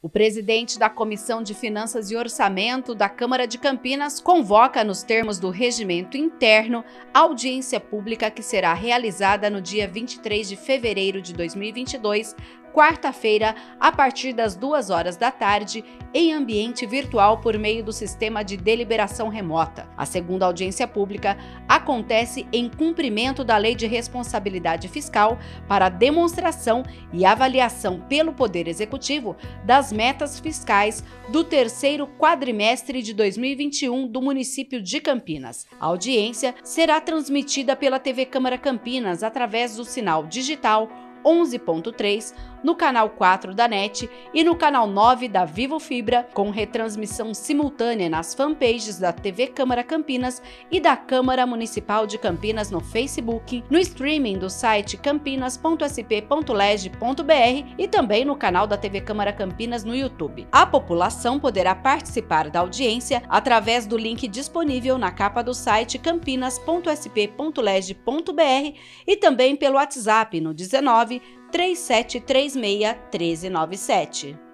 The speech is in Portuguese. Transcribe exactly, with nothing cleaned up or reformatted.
O presidente da Comissão de Finanças e Orçamento da Câmara de Campinas convoca, nos termos do regimento interno, a audiência pública que será realizada no dia vinte e três de fevereiro de dois mil e vinte e dois, quarta-feira, a partir das duas horas da tarde, em ambiente virtual por meio do sistema de deliberação remota. A segunda audiência pública acontece em cumprimento da Lei de Responsabilidade Fiscal para demonstração e avaliação pelo Poder Executivo das metas fiscais do terceiro quadrimestre de dois mil e vinte e um do município de Campinas. A audiência será transmitida pela T V Câmara Campinas através do sinal digital onze ponto três, no canal quatro da NET e no canal nove da Vivo Fibra, com retransmissão simultânea nas fanpages da T V Câmara Campinas e da Câmara Municipal de Campinas no Facebook, no streaming do site campinas ponto s p ponto leg ponto b r e também no canal da T V Câmara Campinas no YouTube. A população poderá participar da audiência através do link disponível na capa do site campinas ponto s p ponto leg ponto b r e também pelo WhatsApp no dezenove, três sete três seis, um três nove sete.